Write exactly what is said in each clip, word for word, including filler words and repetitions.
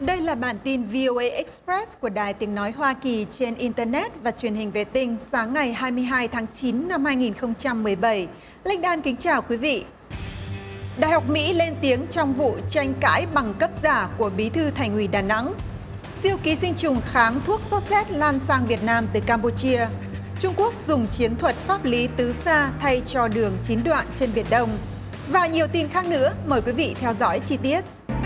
Đây là bản tin vê o a Express của Đài Tiếng Nói Hoa Kỳ trên Internet và truyền hình vệ tinh sáng ngày hai mươi hai tháng chín năm hai nghìn không trăm mười bảy. Linh Đan kính chào quý vị. Đại học Mỹ lên tiếng trong vụ tranh cãi bằng cấp giả của Bí thư Thành ủy Đà Nẵng. Siêu ký sinh trùng kháng thuốc sốt rét lan sang Việt Nam từ Campuchia. Trung Quốc dùng chiến thuật pháp lý tứ xa thay cho đường chín đoạn trên Biển Đông. Và nhiều tin khác nữa, mời quý vị theo dõi chi tiết.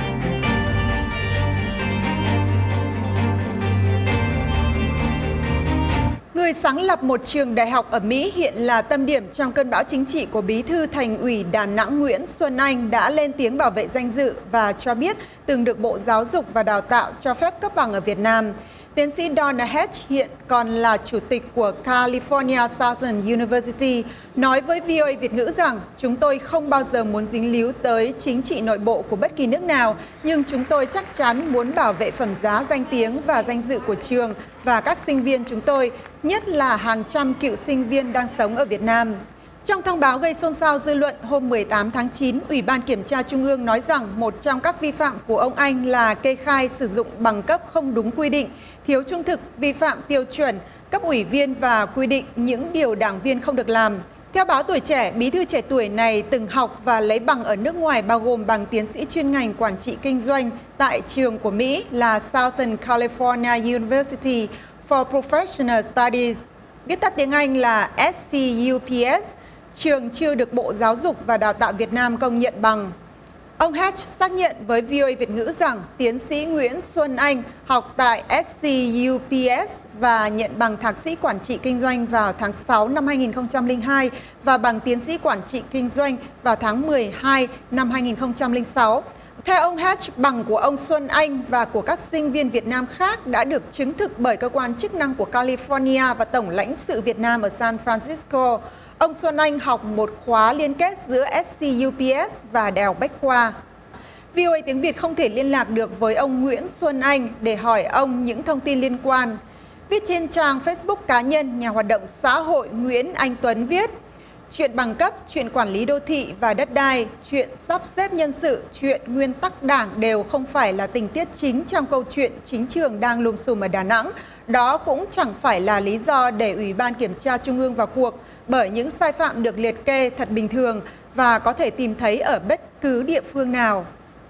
Người sáng lập một trường đại học ở Mỹ hiện là tâm điểm trong cơn bão chính trị của Bí thư Thành ủy Đà Nẵng Nguyễn Xuân Anh đã lên tiếng bảo vệ danh dự và cho biết từng được Bộ Giáo dục và Đào tạo cho phép cấp bằng ở Việt Nam. Tiến sĩ Donna Hatch hiện còn là chủ tịch của California Southern University nói với vê o a Việt ngữ rằng chúng tôi không bao giờ muốn dính líu tới chính trị nội bộ của bất kỳ nước nào, nhưng chúng tôi chắc chắn muốn bảo vệ phẩm giá, danh tiếng và danh dự của trường và các sinh viên chúng tôi, nhất là hàng trăm cựu sinh viên đang sống ở Việt Nam. Trong thông báo gây xôn xao dư luận hôm mười tám tháng chín, Ủy ban Kiểm tra Trung ương nói rằng một trong các vi phạm của ông Anh là kê khai sử dụng bằng cấp không đúng quy định, thiếu trung thực, vi phạm tiêu chuẩn, cấp ủy viên và quy định những điều đảng viên không được làm. Theo báo Tuổi Trẻ, bí thư trẻ tuổi này từng học và lấy bằng ở nước ngoài bao gồm bằng tiến sĩ chuyên ngành quản trị kinh doanh tại trường của Mỹ là Southern California University for Professional Studies, viết tắt tiếng Anh là S C U P S. Trường chưa được Bộ Giáo dục và Đào tạo Việt Nam công nhận bằng. Ông Hatch xác nhận với vê o a Việt ngữ rằng tiến sĩ Nguyễn Xuân Anh học tại S C U P S và nhận bằng thạc sĩ quản trị kinh doanh vào tháng sáu năm hai nghìn không trăm lẻ hai và bằng tiến sĩ quản trị kinh doanh vào tháng mười hai năm hai nghìn không trăm lẻ sáu. Theo ông Hatch, bằng của ông Xuân Anh và của các sinh viên Việt Nam khác đã được chứng thực bởi cơ quan chức năng của California và Tổng lãnh sự Việt Nam ở San Francisco. Ông Xuân Anh học một khóa liên kết giữa S C U P S và Đại học Bách khoa. vê o a tiếng Việt không thể liên lạc được với ông Nguyễn Xuân Anh để hỏi ông những thông tin liên quan. Viết trên trang Facebook cá nhân, nhà hoạt động xã hội Nguyễn Anh Tuấn viết: chuyện bằng cấp, chuyện quản lý đô thị và đất đai, chuyện sắp xếp nhân sự, chuyện nguyên tắc đảng đều không phải là tình tiết chính trong câu chuyện chính trường đang lùm xùm ở Đà Nẵng. Đó cũng chẳng phải là lý do để Ủy ban Kiểm tra Trung ương vào cuộc, bởi những sai phạm được liệt kê thật bình thường và có thể tìm thấy ở bất cứ địa phương nào.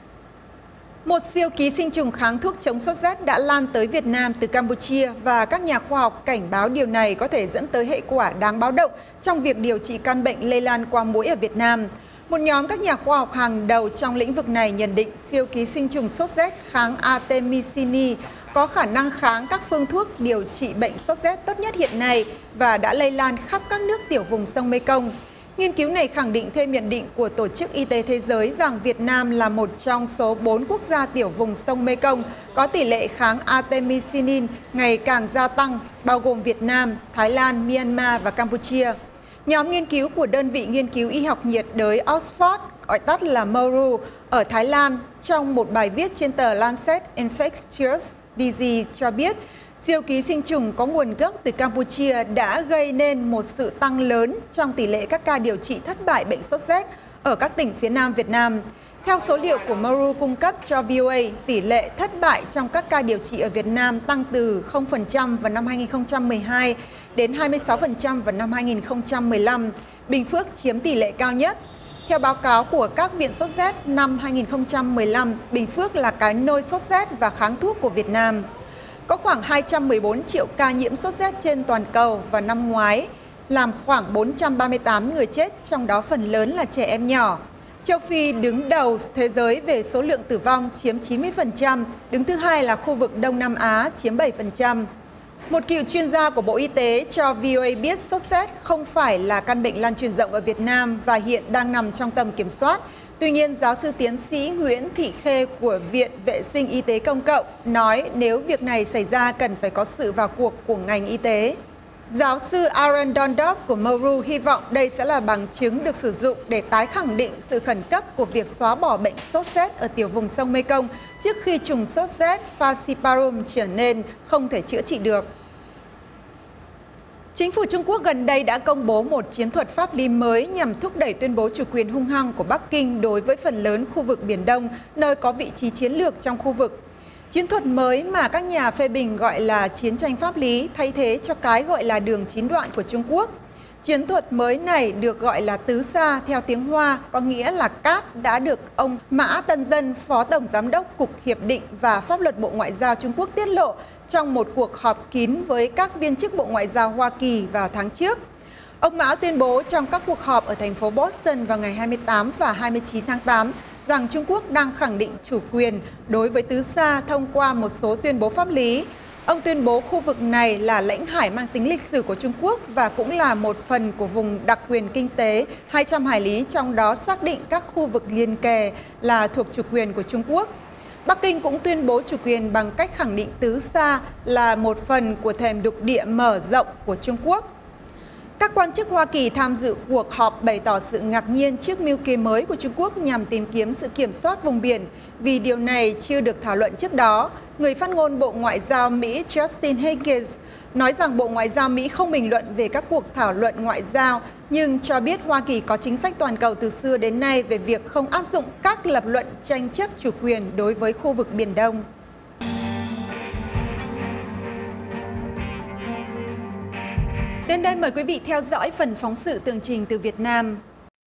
Một siêu ký sinh trùng kháng thuốc chống sốt rét đã lan tới Việt Nam từ Campuchia và các nhà khoa học cảnh báo điều này có thể dẫn tới hệ quả đáng báo động trong việc điều trị căn bệnh lây lan qua muỗi ở Việt Nam. Một nhóm các nhà khoa học hàng đầu trong lĩnh vực này nhận định siêu ký sinh trùng sốt rét kháng Artemisinin có khả năng kháng các phương thuốc điều trị bệnh sốt rét tốt nhất hiện nay và đã lây lan khắp các nước tiểu vùng sông Mekong. Nghiên cứu này khẳng định thêm nhận định của Tổ chức Y tế Thế giới rằng Việt Nam là một trong số bốn quốc gia tiểu vùng sông Mekong có tỷ lệ kháng Artemisinin ngày càng gia tăng, bao gồm Việt Nam, Thái Lan, Myanmar và Campuchia. Nhóm nghiên cứu của đơn vị nghiên cứu y học nhiệt đới Oxford, gọi tắt là em o rờ u, ở Thái Lan, trong một bài viết trên tờ Lancet Infectious Disease cho biết, siêu ký sinh trùng có nguồn gốc từ Campuchia đã gây nên một sự tăng lớn trong tỷ lệ các ca điều trị thất bại bệnh sốt rét ở các tỉnh phía Nam Việt Nam. Theo số liệu của em o rờ u cung cấp cho vê o a, tỷ lệ thất bại trong các ca điều trị ở Việt Nam tăng từ không phần trăm vào năm hai nghìn không trăm mười hai đến hai mươi sáu phần trăm vào năm hai nghìn không trăm mười lăm. Bình Phước chiếm tỷ lệ cao nhất. Theo báo cáo của các viện sốt rét năm hai nghìn không trăm mười lăm, Bình Phước là cái nôi sốt rét và kháng thuốc của Việt Nam. Có khoảng hai trăm mười bốn triệu ca nhiễm sốt rét trên toàn cầu vào năm ngoái, làm khoảng bốn trăm ba mươi tám người chết, trong đó phần lớn là trẻ em nhỏ. Châu Phi đứng đầu thế giới về số lượng tử vong chiếm chín mươi phần trăm, đứng thứ hai là khu vực Đông Nam Á chiếm bảy phần trăm. Một cựu chuyên gia của Bộ Y tế cho vê o a biết sốt rét không phải là căn bệnh lan truyền rộng ở Việt Nam và hiện đang nằm trong tầm kiểm soát. Tuy nhiên, giáo sư tiến sĩ Nguyễn Thị Khê của Viện Vệ sinh Y tế Công cộng nói nếu việc này xảy ra cần phải có sự vào cuộc của ngành y tế. Giáo sư Aaron Dondok của em o rờ u hy vọng đây sẽ là bằng chứng được sử dụng để tái khẳng định sự khẩn cấp của việc xóa bỏ bệnh sốt rét ở tiểu vùng sông Mekong trước khi trùng sốt rét Falciparum trở nên không thể chữa trị được. Chính phủ Trung Quốc gần đây đã công bố một chiến thuật pháp lý mới nhằm thúc đẩy tuyên bố chủ quyền hung hăng của Bắc Kinh đối với phần lớn khu vực Biển Đông, nơi có vị trí chiến lược trong khu vực. Chiến thuật mới mà các nhà phê bình gọi là chiến tranh pháp lý thay thế cho cái gọi là đường chín đoạn của Trung Quốc. Chiến thuật mới này được gọi là tứ sa theo tiếng Hoa, có nghĩa là cát đã được ông Mã Tân Dân, Phó Tổng Giám đốc Cục Hiệp định và Pháp luật Bộ Ngoại giao Trung Quốc tiết lộ trong một cuộc họp kín với các viên chức Bộ Ngoại giao Hoa Kỳ vào tháng trước. Ông Mã tuyên bố trong các cuộc họp ở thành phố Boston vào ngày hai mươi tám và hai mươi chín tháng tám rằng Trung Quốc đang khẳng định chủ quyền đối với tứ sa thông qua một số tuyên bố pháp lý. Ông tuyên bố khu vực này là lãnh hải mang tính lịch sử của Trung Quốc và cũng là một phần của vùng đặc quyền kinh tế hai trăm hải lý, trong đó xác định các khu vực liền kề là thuộc chủ quyền của Trung Quốc. Bắc Kinh cũng tuyên bố chủ quyền bằng cách khẳng định tứ sa là một phần của thềm lục địa mở rộng của Trung Quốc. Các quan chức Hoa Kỳ tham dự cuộc họp bày tỏ sự ngạc nhiên trước mưu kế mới của Trung Quốc nhằm tìm kiếm sự kiểm soát vùng biển, vì điều này chưa được thảo luận trước đó. Người phát ngôn Bộ Ngoại giao Mỹ Justin Higgins nói rằng Bộ Ngoại giao Mỹ không bình luận về các cuộc thảo luận ngoại giao, nhưng cho biết Hoa Kỳ có chính sách toàn cầu từ xưa đến nay về việc không áp dụng các lập luận tranh chấp chủ quyền đối với khu vực Biển Đông. Đến đây mời quý vị theo dõi phần phóng sự tường trình từ Việt Nam.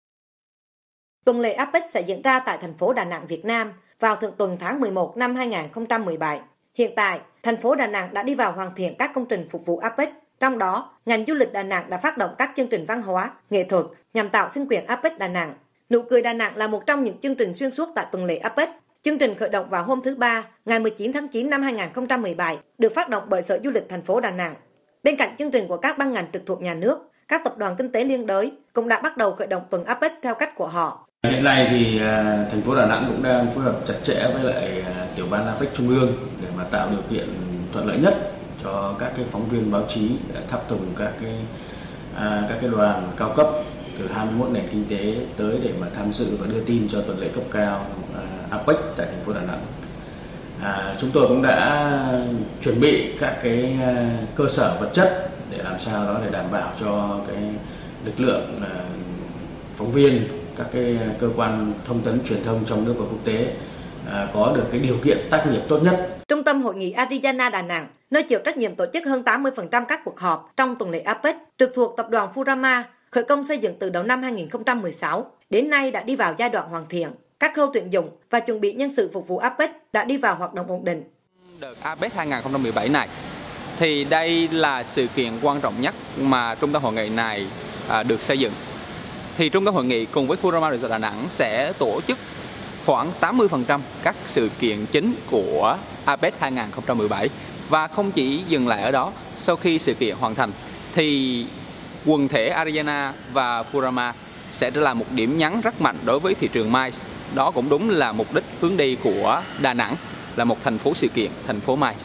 Tuần lễ a pếch sẽ diễn ra tại thành phố Đà Nẵng, Việt Nam vào thượng tuần tháng mười một năm hai nghìn không trăm mười bảy. Hiện tại, thành phố Đà Nẵng đã đi vào hoàn thiện các công trình phục vụ a pếch. Trong đó, ngành du lịch Đà Nẵng đã phát động các chương trình văn hóa, nghệ thuật nhằm tạo sinh quyền a pếch Đà Nẵng. Nụ cười Đà Nẵng là một trong những chương trình xuyên suốt tại tuần lễ a pếch. Chương trình khởi động vào hôm thứ Ba, ngày mười chín tháng chín năm hai nghìn không trăm mười bảy, được phát động bởi Sở Du lịch thành phố Đà Nẵng. Bên cạnh chương trình của các ban ngành trực thuộc nhà nước, các tập đoàn kinh tế liên đới cũng đã bắt đầu khởi động tuần a pếch theo cách của họ. Hiện nay thì thành phố Đà Nẵng cũng đang phối hợp chặt chẽ với lại tiểu ban a pếch Trung ương để mà tạo điều kiện thuận lợi nhất cho các cái phóng viên báo chí tháp tùng các cái à, các cái đoàn cao cấp từ hai mươi mốt nền kinh tế tới để mà tham dự và đưa tin cho tuần lễ cấp cao à, a pếch tại thành phố Đà Nẵng. À, chúng tôi cũng đã chuẩn bị các cái cơ sở vật chất để làm sao đó để đảm bảo cho cái lực lượng à, phóng viên, các cái cơ quan thông tấn truyền thông trong nước và quốc tế à, có được cái điều kiện tác nghiệp tốt nhất. Trung tâm Hội nghị Arizona Đà Nẵng, nơi chịu trách nhiệm tổ chức hơn tám mươi phần trăm các cuộc họp trong tuần lễ a pếch, trực thuộc tập đoàn Furama, khởi công xây dựng từ đầu năm hai nghìn không trăm mười sáu, đến nay đã đi vào giai đoạn hoàn thiện. Các khâu tuyển dụng và chuẩn bị nhân sự phục vụ a pếch đã đi vào hoạt động ổn định. Đợt a pếch hai nghìn không trăm mười bảy này thì đây là sự kiện quan trọng nhất mà trung tâm hội nghị này à, được xây dựng. Thì trung tâm hội nghị cùng với Furama Resort Đà Nẵng sẽ tổ chức khoảng tám mươi phần trăm các sự kiện chính của a pếch hai nghìn không trăm mười bảy. Và không chỉ dừng lại ở đó, sau khi sự kiện hoàn thành thì quần thể Arizona và Furama sẽ là một điểm nhấn rất mạnh đối với thị trường MICE. Đó cũng đúng là mục đích hướng đi của Đà Nẵng, là một thành phố sự kiện, thành phố MICE.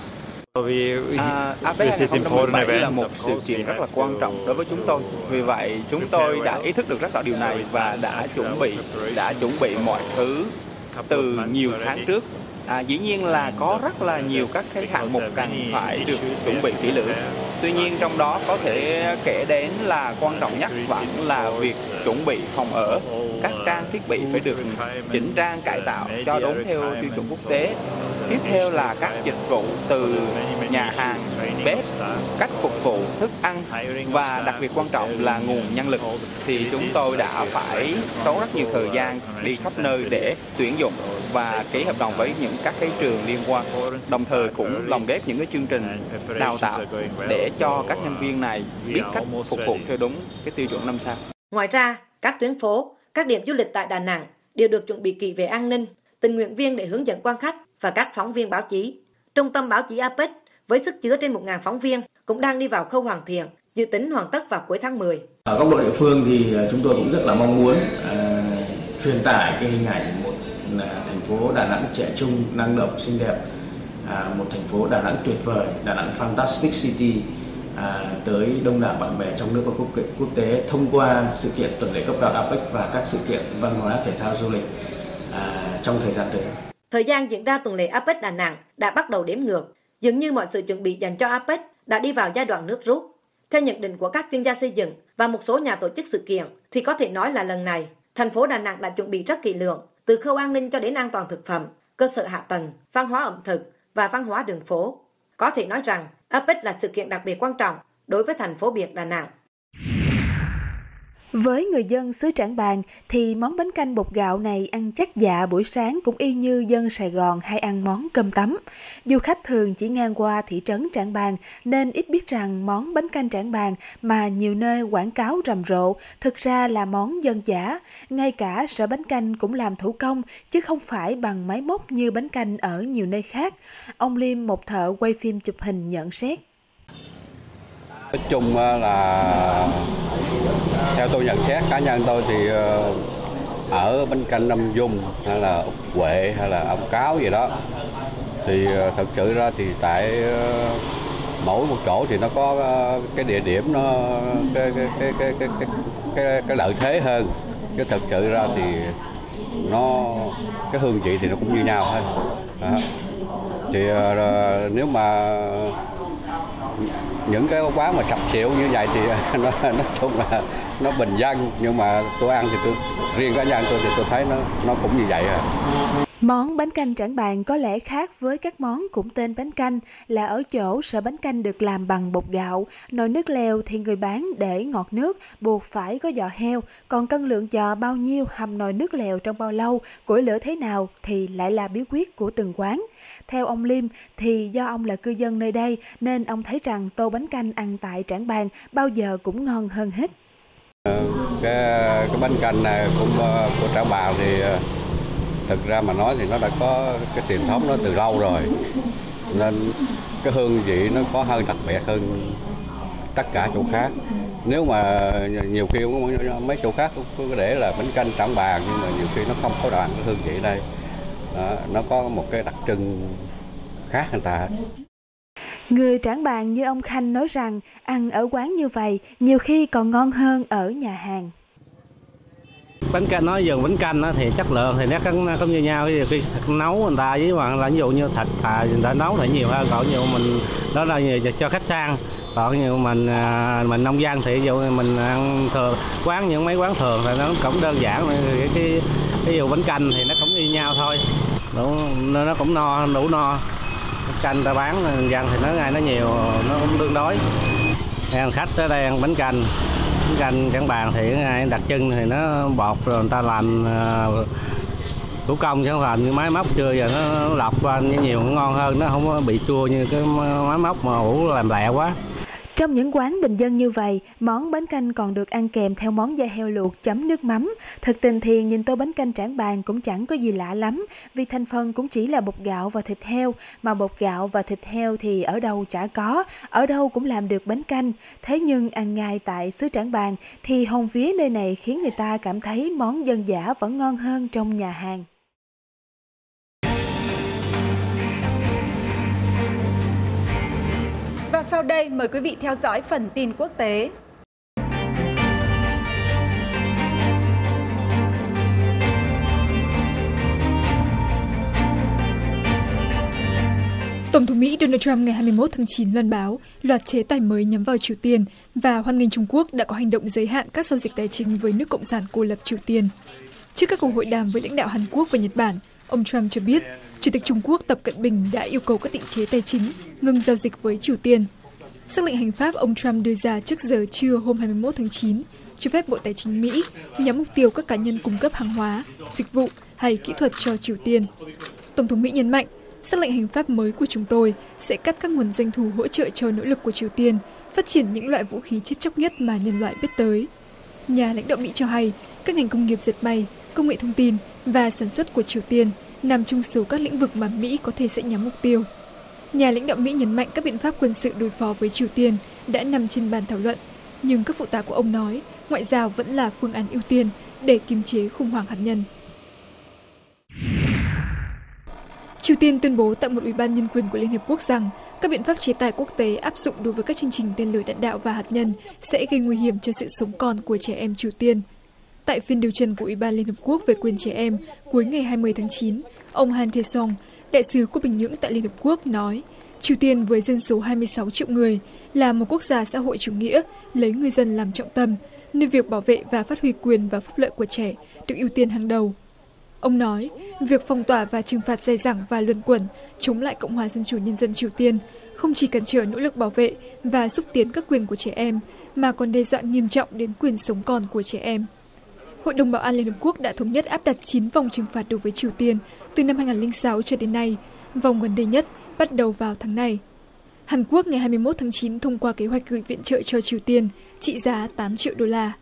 À, a pếch hai nghìn không trăm mười bảy là một sự kiện rất là quan trọng đối với chúng tôi. Vì vậy, chúng tôi đã ý thức được rất rõ điều này và đã chuẩn bị, đã chuẩn bị mọi thứ từ nhiều tháng trước. À, dĩ nhiên là có rất là nhiều các cái hạng mục cần phải được chuẩn bị kỹ lưỡng. Tuy nhiên trong đó có thể kể đến là quan trọng nhất vẫn là việc chuẩn bị phòng ở. Các trang thiết bị phải được chỉnh trang cải tạo cho đúng theo tiêu chuẩn quốc tế. Tiếp theo là các dịch vụ từ nhà hàng, bếp, cách phục vụ, thức ăn và đặc biệt quan trọng là nguồn nhân lực. Thì chúng tôi đã phải tốn rất nhiều thời gian đi khắp nơi để tuyển dụng và ký hợp đồng với những các cái trường liên quan. Đồng thời cũng lồng ghép những cái chương trình đào tạo để cho các nhân viên này biết cách phục vụ theo đúng cái tiêu chuẩn năm sao. Ngoài ra, các tuyến phố, các điểm du lịch tại Đà Nẵng đều được chuẩn bị kỹ về an ninh, tình nguyện viên để hướng dẫn quan khách và các phóng viên báo chí. Trung tâm báo chí a pếch với sức chứa trên một nghìn phóng viên cũng đang đi vào khâu hoàn thiện, dự tính hoàn tất vào cuối tháng mười. Ở góc độ địa phương thì chúng tôi cũng rất là mong muốn uh, truyền tải cái hình ảnh một uh, thành phố Đà Nẵng trẻ trung, năng động, xinh đẹp, uh, một thành phố Đà Nẵng tuyệt vời, Đà Nẵng Fantastic City À, tới đông đảo bạn bè trong nước và quốc, quốc tế thông qua sự kiện tuần lễ cấp cao a pếch và các sự kiện văn hóa thể thao du lịch à, trong thời gian tới. Thời gian diễn ra tuần lễ a pếch Đà Nẵng đã bắt đầu đếm ngược. Dường như mọi sự chuẩn bị dành cho a pếch đã đi vào giai đoạn nước rút. Theo nhận định của các chuyên gia xây dựng và một số nhà tổ chức sự kiện thì có thể nói là lần này thành phố Đà Nẵng đã chuẩn bị rất kỹ lưỡng, từ khâu an ninh cho đến an toàn thực phẩm, cơ sở hạ tầng, văn hóa ẩm thực, và văn hóa đường phố. Có thể nói rằng a pếch là sự kiện đặc biệt quan trọng đối với thành phố biển Đà Nẵng. Với người dân xứ Trảng Bàng thì món bánh canh bột gạo này ăn chắc dạ buổi sáng cũng y như dân Sài Gòn hay ăn món cơm tấm. Du khách thường chỉ ngang qua thị trấn Trảng Bàng nên ít biết rằng món bánh canh Trảng Bàng mà nhiều nơi quảng cáo rầm rộ thực ra là món dân dã. Ngay cả sở bánh canh cũng làm thủ công chứ không phải bằng máy móc như bánh canh ở nhiều nơi khác. Ông Liêm, một thợ quay phim chụp hình, nhận xét. Nói chung là theo tôi nhận xét cá nhân tôi thì ở bánh canh Nam Dung hay là Úc Huệ hay là ông Cáo gì đó thì thật sự ra thì tại mỗi một chỗ thì nó có cái địa điểm nó cái cái cái cái cái cái, cái, cái lợi thế hơn, chứ thật sự ra thì nó cái hương vị thì nó cũng như nhau thôi. Đó. Thì nếu mà những cái quán mà sập xịu như vậy thì nó nói chung là nó bình dân, nhưng mà tôi ăn thì tôi riêng cá nhân tôi thì tôi thấy nó nó cũng như vậy à. Món bánh canh Trảng Bàng có lẽ khác với các món cũng tên bánh canh là ở chỗ sở bánh canh được làm bằng bột gạo, nồi nước lèo thì người bán để ngọt nước buộc phải có giò heo, còn cân lượng giò bao nhiêu, hầm nồi nước lèo trong bao lâu, củi lửa thế nào thì lại là bí quyết của từng quán. Theo ông Liêm thì do ông là cư dân nơi đây nên ông thấy rằng tô bánh canh ăn tại Trảng Bàng bao giờ cũng ngon hơn hết. Cái, cái bánh canh này cũng của Trảng Bàng thì thực ra mà nói thì nó đã có cái truyền thống nó từ lâu rồi, nên cái hương vị nó có hơn đặc biệt hơn tất cả chỗ khác. Nếu mà nhiều khi mấy chỗ khác cũng có để là bánh canh Trảng Bàng nhưng mà nhiều khi nó không có đoạn cái hương vị đây. Đó, nó có một cái đặc trưng khác người ta. Người Trảng Bàng như ông Khanh nói rằng ăn ở quán như vậy nhiều khi còn ngon hơn ở nhà hàng. Bánh canh nói dần bánh canh thì chất lượng thì nó không, không như nhau, khi nấu người ta với bạn là ví dụ như thịt thà người ta nấu thì nhiều hơn, còn nhiều mình đó là nhiều cho khách sang, còn nhiều mình mình nông dân thì ví dụ mình ăn thường quán những mấy quán thường thì nó cũng đơn giản, cái cái ví dụ bánh canh thì nó cũng như nhau thôi, đủ, nó cũng no đủ no. Bánh canh ta bán dân thì nó ngày nó nhiều, nó cũng tương đối. Ăn khách tới đây ăn bánh canh Bánh canh Trảng Bàng thì cái đặc trưng thì nó bột rồi người ta làm uh, thủ công chứ không làm như máy móc chưa, giờ nó, nó lọc qua nhiều ngon hơn, nó không có bị chua như cái máy móc mà ủ làm lẹ quá. Trong những quán bình dân như vậy, món bánh canh còn được ăn kèm theo món da heo luộc chấm nước mắm. Thực tình thì nhìn tô bánh canh Trảng Bàng cũng chẳng có gì lạ lắm, vì thành phần cũng chỉ là bột gạo và thịt heo, mà bột gạo và thịt heo thì ở đâu chả có, ở đâu cũng làm được bánh canh. Thế nhưng ăn ngay tại xứ Trảng Bàng thì hồn vía nơi này khiến người ta cảm thấy món dân dã vẫn ngon hơn trong nhà hàng. Và sau đây mời quý vị theo dõi phần tin quốc tế. Tổng thống Mỹ Donald Trump ngày hai mươi mốt tháng chín loan báo loạt chế tài mới nhắm vào Triều Tiên và hoan nghênh Trung Quốc đã có hành động giới hạn các giao dịch tài chính với nước Cộng sản cô lập Triều Tiên. Trước các cuộc hội đàm với lãnh đạo Hàn Quốc và Nhật Bản, ông Trump cho biết Chủ tịch Trung Quốc Tập Cận Bình đã yêu cầu các định chế tài chính ngừng giao dịch với Triều Tiên. Sắc lệnh hành pháp ông Trump đưa ra trước giờ trưa hôm hai mươi mốt tháng chín cho phép Bộ Tài chính Mỹ nhắm mục tiêu các cá nhân cung cấp hàng hóa, dịch vụ hay kỹ thuật cho Triều Tiên. Tổng thống Mỹ nhấn mạnh, sắc lệnh hành pháp mới của chúng tôi sẽ cắt các nguồn doanh thu hỗ trợ cho nỗ lực của Triều Tiên phát triển những loại vũ khí chết chóc nhất mà nhân loại biết tới. Nhà lãnh đạo Mỹ cho hay, các ngành công nghiệp dệt may, công nghệ thông tin và sản xuất của Triều Tiên nằm trong số các lĩnh vực mà Mỹ có thể sẽ nhắm mục tiêu. Nhà lãnh đạo Mỹ nhấn mạnh các biện pháp quân sự đối phó với Triều Tiên đã nằm trên bàn thảo luận, nhưng các phụ tá của ông nói ngoại giao vẫn là phương án ưu tiên để kiềm chế khủng hoảng hạt nhân. Triều Tiên tuyên bố tại một ủy ban nhân quyền của Liên Hợp Quốc rằng các biện pháp chế tài quốc tế áp dụng đối với các chương trình tên lửa đạn đạo và hạt nhân sẽ gây nguy hiểm cho sự sống còn của trẻ em Triều Tiên. Tại phiên điều trần của Ủy ban Liên Hợp Quốc về quyền trẻ em cuối ngày hai mươi tháng chín, ông Han Tae-song, đại sứ của Bình Nhưỡng tại Liên Hợp Quốc nói, Triều Tiên với dân số hai mươi sáu triệu người là một quốc gia xã hội chủ nghĩa lấy người dân làm trọng tâm, nên việc bảo vệ và phát huy quyền và phúc lợi của trẻ được ưu tiên hàng đầu. Ông nói, việc phong tỏa và trừng phạt dai dẳng và luẩn quẩn chống lại Cộng hòa Dân chủ Nhân dân Triều Tiên không chỉ cản trở nỗ lực bảo vệ và xúc tiến các quyền của trẻ em, mà còn đe dọa nghiêm trọng đến quyền sống còn của trẻ em. Hội đồng Bảo an Liên Hợp Quốc đã thống nhất áp đặt chín vòng trừng phạt đối với Triều Tiên từ năm hai nghìn không trăm lẻ sáu cho đến nay, vòng gần đây nhất bắt đầu vào tháng này. Hàn Quốc ngày hai mươi mốt tháng chín thông qua kế hoạch gửi viện trợ cho Triều Tiên trị giá tám triệu đô la.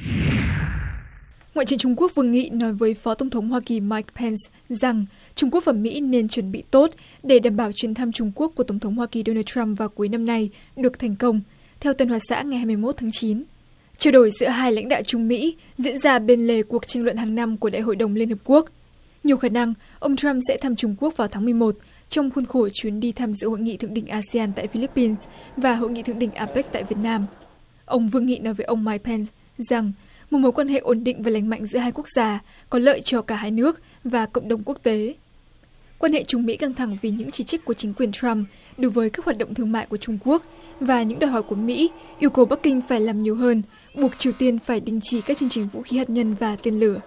Ngoại trưởng Trung Quốc Vương Nghị nói với Phó Tổng thống Hoa Kỳ Mike Pence rằng Trung Quốc và Mỹ nên chuẩn bị tốt để đảm bảo chuyến thăm Trung Quốc của Tổng thống Hoa Kỳ Donald Trump vào cuối năm nay được thành công, theo Tân Hoa Xã ngày hai mươi mốt tháng chín. Trao đổi giữa hai lãnh đạo Trung Mỹ diễn ra bên lề cuộc tranh luận hàng năm của Đại hội đồng Liên Hợp Quốc. Nhiều khả năng ông Trump sẽ thăm Trung Quốc vào tháng mười một trong khuôn khổ chuyến đi tham dự hội nghị thượng đỉnh a sê an tại Philippines và hội nghị thượng đỉnh a pếch tại Việt Nam. Ông Vương Nghị nói với ông Mike Pence rằng một mối quan hệ ổn định và lành mạnh giữa hai quốc gia có lợi cho cả hai nước và cộng đồng quốc tế. Quan hệ Trung Mỹ căng thẳng vì những chỉ trích của chính quyền Trump đối với các hoạt động thương mại của Trung Quốc và những đòi hỏi của Mỹ yêu cầu Bắc Kinh phải làm nhiều hơn, buộc Triều Tiên phải đình chỉ các chương trình vũ khí hạt nhân và tên lửa.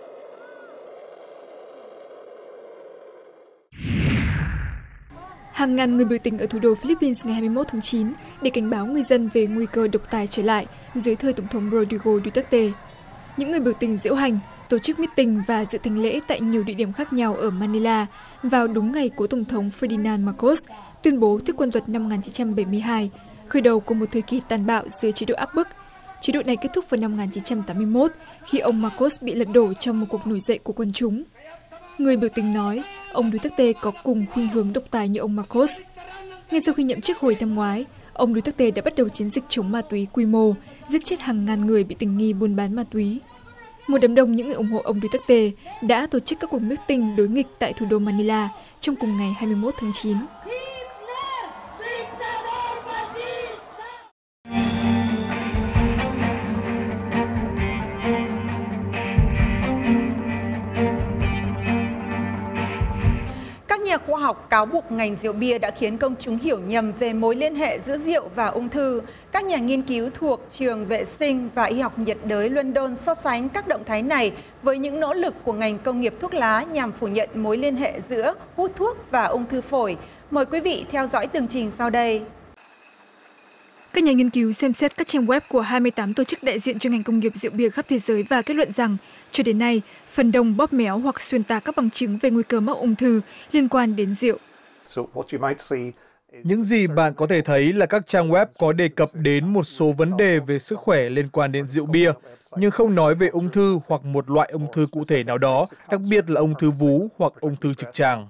Hàng ngàn người biểu tình ở thủ đô Philippines ngày hai mươi mốt tháng chín để cảnh báo người dân về nguy cơ độc tài trở lại dưới thời Tổng thống Rodrigo Duterte. Những người biểu tình diễu hành, tổ chức meeting và dự thánh lễ tại nhiều địa điểm khác nhau ở Manila vào đúng ngày cố Tổng thống Ferdinand Marcos tuyên bố thiết quân luật năm một nghìn chín trăm bảy mươi hai, khởi đầu của một thời kỳ tàn bạo dưới chế độ áp bức. Chế độ này kết thúc vào năm một nghìn chín trăm tám mươi mốt khi ông Marcos bị lật đổ trong một cuộc nổi dậy của quân chúng. Người biểu tình nói ông Duterte có cùng khuynh hướng độc tài như ông Marcos. Ngay sau khi nhậm chức hồi năm ngoái, ông Duterte đã bắt đầu chiến dịch chống ma túy quy mô, giết chết hàng ngàn người bị tình nghi buôn bán ma túy. Một đám đông những người ủng hộ ông Duterte đã tổ chức các cuộc meeting đối nghịch tại thủ đô Manila trong cùng ngày hai mươi mốt tháng chín. Các nhà khoa học cáo buộc ngành rượu bia đã khiến công chúng hiểu nhầm về mối liên hệ giữa rượu và ung thư. Các nhà nghiên cứu thuộc Trường Vệ sinh và Y học nhiệt đới London so sánh các động thái này với những nỗ lực của ngành công nghiệp thuốc lá nhằm phủ nhận mối liên hệ giữa hút thuốc và ung thư phổi. Mời quý vị theo dõi tường trình sau đây. Các nhà nghiên cứu xem xét các trang web của hai mươi tám tổ chức đại diện cho ngành công nghiệp rượu bia khắp thế giới và kết luận rằng, cho đến nay, phần đông bóp méo hoặc xuyên tạc các bằng chứng về nguy cơ mắc ung thư liên quan đến rượu. Những gì bạn có thể thấy là các trang web có đề cập đến một số vấn đề về sức khỏe liên quan đến rượu bia, nhưng không nói về ung thư hoặc một loại ung thư cụ thể nào đó, đặc biệt là ung thư vú hoặc ung thư trực tràng.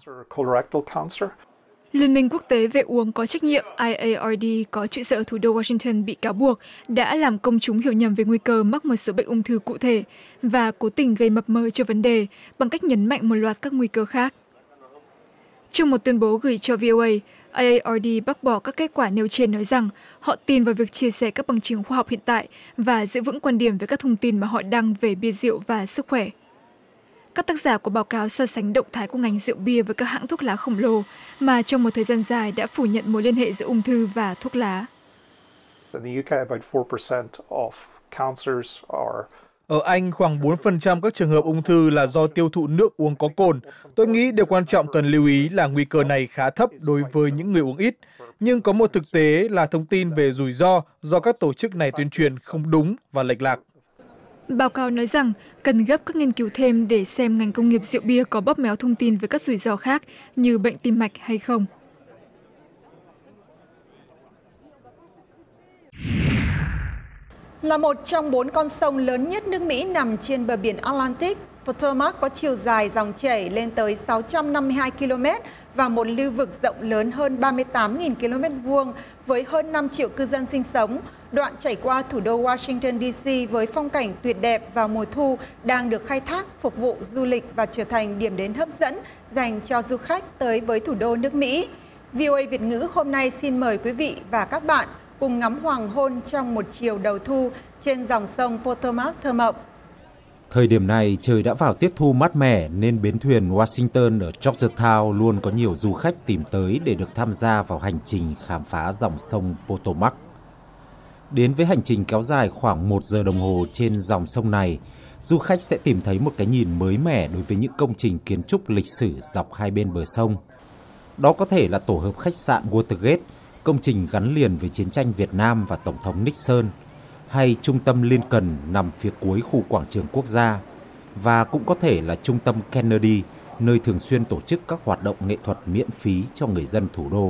Liên minh quốc tế về uống có trách nhiệm I A R D có trụ sở ở thủ đô Washington bị cáo buộc đã làm công chúng hiểu nhầm về nguy cơ mắc một số bệnh ung thư cụ thể và cố tình gây mập mờ cho vấn đề bằng cách nhấn mạnh một loạt các nguy cơ khác. Trong một tuyên bố gửi cho V O A, I A R D bác bỏ các kết quả nêu trên, nói rằng họ tin vào việc chia sẻ các bằng chứng khoa học hiện tại và giữ vững quan điểm về các thông tin mà họ đăng về bia rượu và sức khỏe. Các tác giả của báo cáo so sánh động thái của ngành rượu bia với các hãng thuốc lá khổng lồ mà trong một thời gian dài đã phủ nhận mối liên hệ giữa ung thư và thuốc lá. Ở Anh, khoảng bốn phần trăm các trường hợp ung thư là do tiêu thụ nước uống có cồn. Tôi nghĩ điều quan trọng cần lưu ý là nguy cơ này khá thấp đối với những người uống ít. Nhưng có một thực tế là thông tin về rủi ro do các tổ chức này tuyên truyền không đúng và lệch lạc. Báo cáo nói rằng cần gấp các nghiên cứu thêm để xem ngành công nghiệp rượu bia có bóp méo thông tin về các rủi ro khác như bệnh tim mạch hay không. Là một trong bốn con sông lớn nhất nước Mỹ nằm trên bờ biển Atlantic, Potomac có chiều dài dòng chảy lên tới sáu trăm năm mươi hai ki lô mét và một lưu vực rộng lớn hơn ba mươi tám nghìn ki lô mét vuông với hơn năm triệu cư dân sinh sống. Đoạn chảy qua thủ đô Washington D C với phong cảnh tuyệt đẹp vào mùa thu đang được khai thác phục vụ du lịch và trở thành điểm đến hấp dẫn dành cho du khách tới với thủ đô nước Mỹ. V O A Việt ngữ hôm nay xin mời quý vị và các bạn cùng ngắm hoàng hôn trong một chiều đầu thu trên dòng sông Potomac thơ mộng. Thời điểm này trời đã vào tiết thu mát mẻ nên bến thuyền Washington ở Georgetown luôn có nhiều du khách tìm tới để được tham gia vào hành trình khám phá dòng sông Potomac. Đến với hành trình kéo dài khoảng một giờ đồng hồ trên dòng sông này, du khách sẽ tìm thấy một cái nhìn mới mẻ đối với những công trình kiến trúc lịch sử dọc hai bên bờ sông. Đó có thể là tổ hợp khách sạn Watergate, công trình gắn liền với chiến tranh Việt Nam và Tổng thống Nixon, hay trung tâm Lincoln nằm phía cuối khu quảng trường quốc gia, và cũng có thể là trung tâm Kennedy, nơi thường xuyên tổ chức các hoạt động nghệ thuật miễn phí cho người dân thủ đô.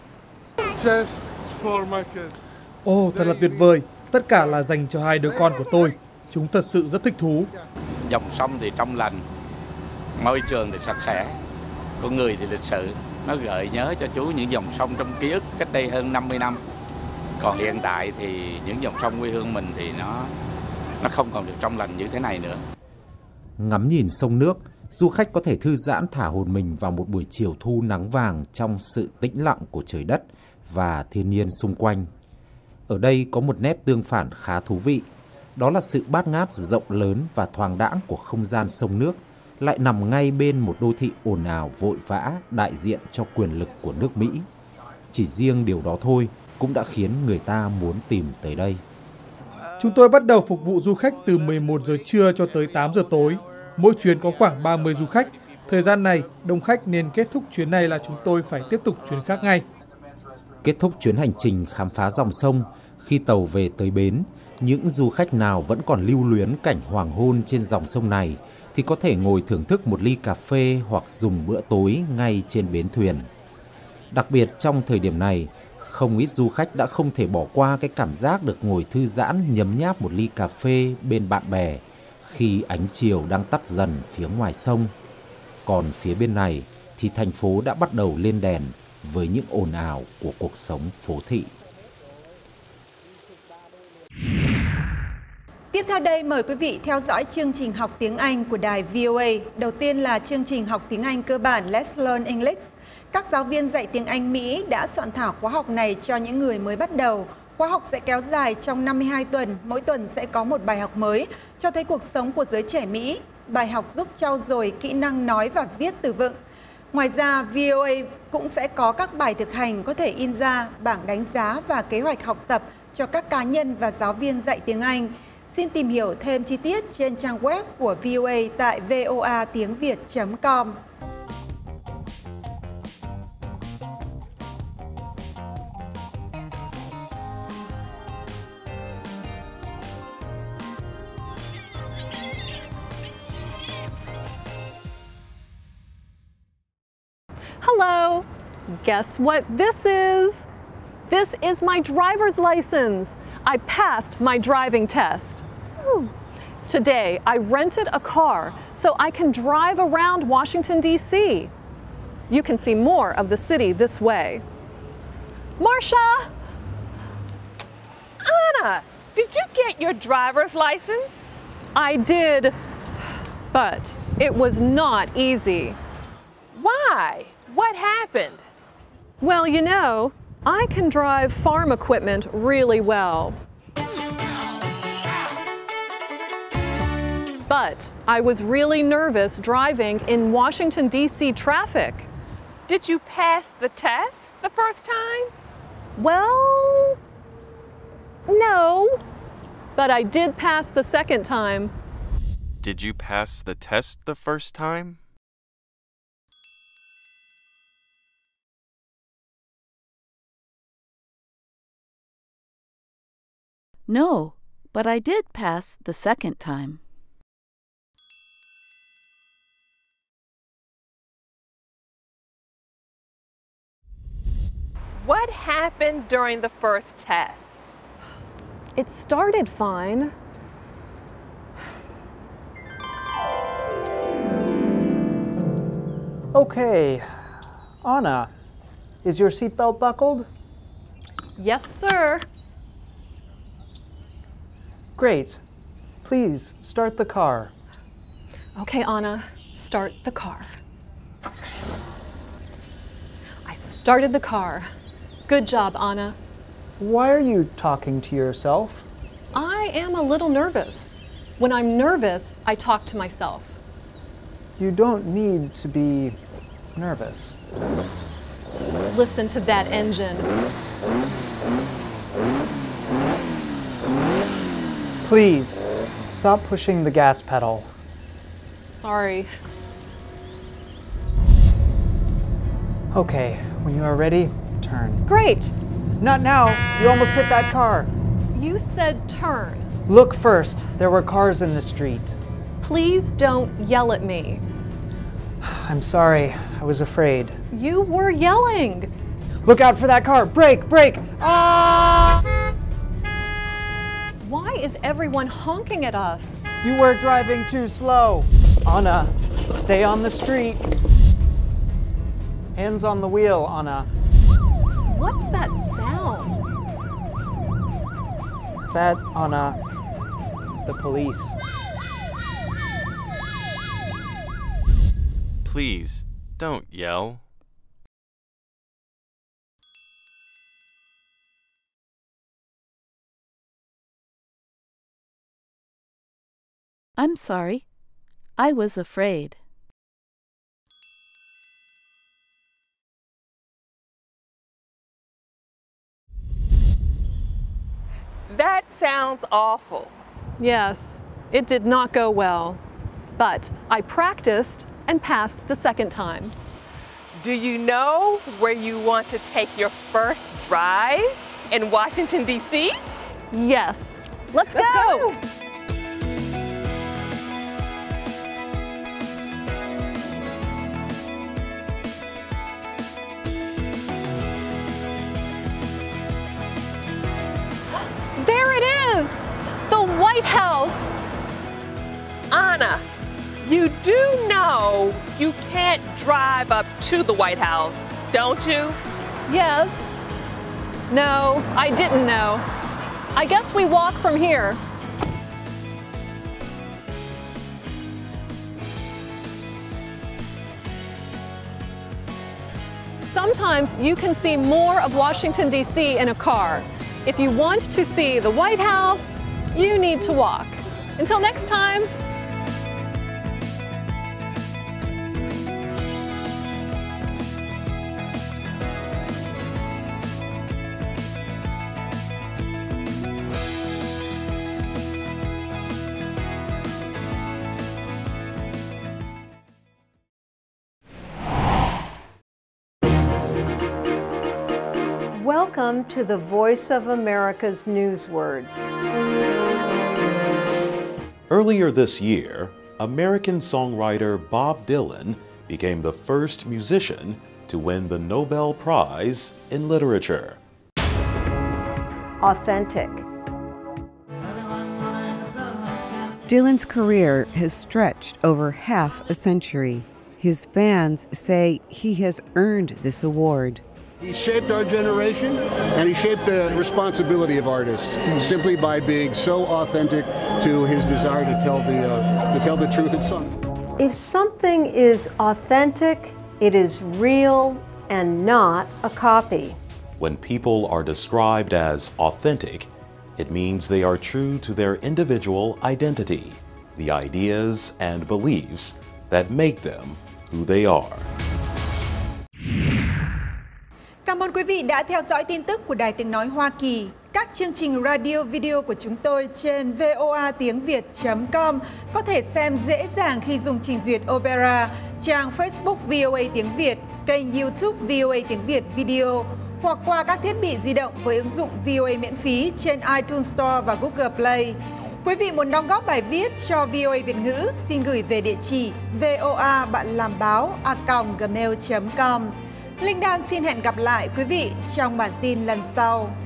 Ồ, thật là tuyệt vời. Tất cả là dành cho hai đứa con của tôi. Chúng thật sự rất thích thú. Dòng sông thì trong lành, môi trường thì sạch sẽ, con người thì lịch sự. Nó gợi nhớ cho chú những dòng sông trong ký ức cách đây hơn năm mươi năm. Còn hiện tại thì những dòng sông quê hương mình thì nó nó không còn được trong lành như thế này nữa. Ngắm nhìn sông nước, du khách có thể thư giãn thả hồn mình vào một buổi chiều thu nắng vàng trong sự tĩnh lặng của trời đất và thiên nhiên xung quanh. Ở đây có một nét tương phản khá thú vị, đó là sự bát ngát rộng lớn và thoáng đãng của không gian sông nước lại nằm ngay bên một đô thị ồn ào vội vã đại diện cho quyền lực của nước Mỹ. Chỉ riêng điều đó thôi cũng đã khiến người ta muốn tìm tới đây. Chúng tôi bắt đầu phục vụ du khách từ mười một giờ trưa cho tới tám giờ tối. Mỗi chuyến có khoảng ba mươi du khách. Thời gian này, đông khách nên kết thúc chuyến này là chúng tôi phải tiếp tục chuyến khác ngay. Kết thúc chuyến hành trình khám phá dòng sông, khi tàu về tới bến, những du khách nào vẫn còn lưu luyến cảnh hoàng hôn trên dòng sông này thì có thể ngồi thưởng thức một ly cà phê hoặc dùng bữa tối ngay trên bến thuyền. Đặc biệt trong thời điểm này, không ít du khách đã không thể bỏ qua cái cảm giác được ngồi thư giãn nhấm nháp một ly cà phê bên bạn bè khi ánh chiều đang tắt dần phía ngoài sông. Còn phía bên này thì thành phố đã bắt đầu lên đèn với những ồn ào của cuộc sống phố thị. Tiếp theo đây mời quý vị theo dõi chương trình học tiếng Anh của đài vê o a. Đầu tiên là chương trình học tiếng Anh cơ bản Let's Learn English. Các giáo viên dạy tiếng Anh Mỹ đã soạn thảo khóa học này cho những người mới bắt đầu. Khóa học sẽ kéo dài trong năm mươi hai tuần, mỗi tuần sẽ có một bài học mới, cho thấy cuộc sống của giới trẻ Mỹ. Bài học giúp trau dồi kỹ năng nói và viết từ vựng. Ngoài ra, vê o a cũng sẽ có các bài thực hành có thể in ra, bảng đánh giá và kế hoạch học tập cho các cá nhân và giáo viên dạy tiếng Anh. Xin tìm hiểu thêm chi tiết trên trang web của vê o a tại voa tiếng việt chấm com. Hello! Guess what this is? This is my driver's license. I passed my driving test. Today, I rented a car so I can drive around Washington, D C You can see more of the city this way. Marsha! Anna, did you get your driver's license? I did, but it was not easy. Why? What happened? Well, you know, I can drive farm equipment really well. But I was really nervous driving in Washington, D C traffic. Did you pass the test the first time? Well, no, but I did pass the second time. Did you pass the test the first time? No, but I did pass the second time. What happened during the first test? It started fine. Okay, Anna, is your seatbelt buckled? Yes, sir. Great. Please start the car. Okay, Anna, start the car. I started the car. Good job, Anna. Why are you talking to yourself? I am a little nervous. When I'm nervous, I talk to myself. You don't need to be nervous. Listen to that engine. Please, stop pushing the gas pedal. Sorry. Okay, when you are ready, turn. Great. Not now. You almost hit that car. You said turn. Look first. There were cars in the street. Please don't yell at me. I'm sorry. I was afraid. You were yelling. Look out for that car. Brake, brake. Ah! Why is everyone honking at us? You were driving too slow. Anna, stay on the street. Hands on the wheel, Anna. What's that sound? That, Anna, is the police. Please, don't yell. I'm sorry. I was afraid. That sounds awful. Yes, it did not go well. But I practiced and passed the second time. Do you know where you want to take your first drive in Washington, D C? Yes. Let's, Let's go. go. There it is! The White House! Anna, you do know you can't drive up to the White House, don't you? Yes. No, I didn't know. I guess we walk from here. Sometimes you can see more of Washington, D C in a car. If you want to see the White House, you need to walk. Until next time. Welcome to the Voice of America's Newswords. Earlier this year, American songwriter Bob Dylan became the first musician to win the Nobel Prize in Literature. Authentic. Dylan's career has stretched over half a century. His fans say he has earned this award. He shaped our generation, and he shaped the responsibility of artists simply by being so authentic to his desire to tell the uh, to tell the truth in song. If something is authentic, it is real and not a copy. When people are described as authentic, it means they are true to their individual identity, the ideas and beliefs that make them who they are. Cảm ơn quý vị đã theo dõi tin tức của Đài Tiếng Nói Hoa Kỳ. Các chương trình radio video của chúng tôi trên voa tiếng việt chấm com có thể xem dễ dàng khi dùng trình duyệt Opera, trang Facebook vê o a tiếng Việt, kênh YouTube vê o a tiếng Việt Video hoặc qua các thiết bị di động với ứng dụng vê o a miễn phí trên iTunes Store và Google Play. Quý vị muốn đóng góp bài viết cho vê o a Việt ngữ, xin gửi về địa chỉ voa bạn làm báo a còng gmail chấm com. Linh Đan xin hẹn gặp lại quý vị trong bản tin lần sau.